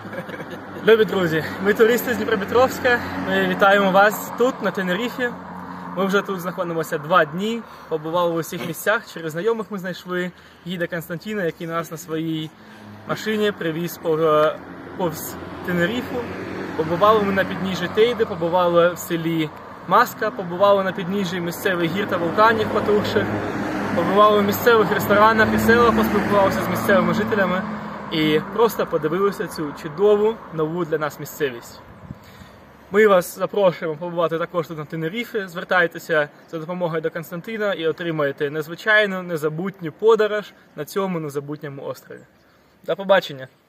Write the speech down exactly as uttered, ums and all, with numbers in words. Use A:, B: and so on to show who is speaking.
A: Любі друзі, ми туристи з Дніпропетровська, ми вітаємо вас тут, на Тенеріфі. Ми вже тут знаходимося два дні, побували у всіх місцях, через знайомих ми знайшли гіда Константина, який нас на своїй машині привіз повз Тенеріфу. Побували ми на підніжжі Тейди, побували в селі Маска, побували на підніжжі місцевих гір та вулканів потухших, побували в місцевих ресторанах і селах, поспілкувалися з місцевими жителями і просто подивилися цю чудову, нову для нас місцевість. Ми вас запрошуємо побувати також тут на Тенеріфі, звертайтеся за допомогою до Константина і отримаєте незвичайну, незабутню подорож на цьому незабутньому острові. До побачення!